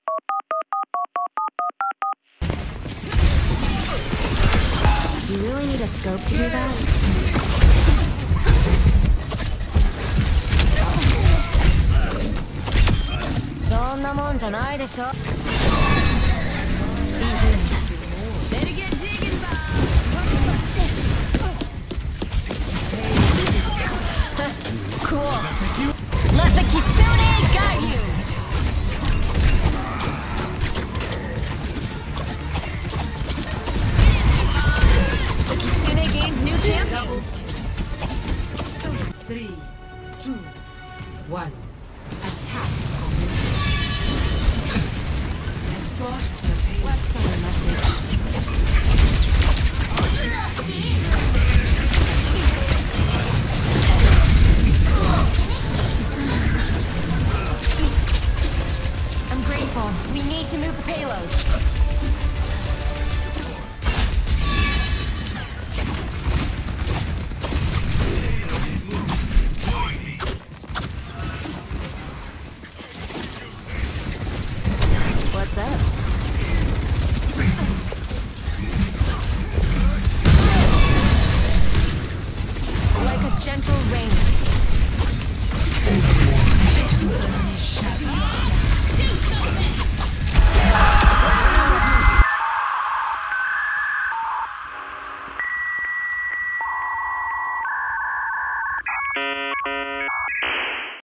You really need a scope to do that? Soんなもんじゃないでしょ。Better get digging, Cool. Let the Kitsune guide you. The Kitsune gains new champions. 3, 2, 1. Attack. Escort the payload. What's our message? I'm grateful. We need to move the payload. What's up? Like a gentle rain.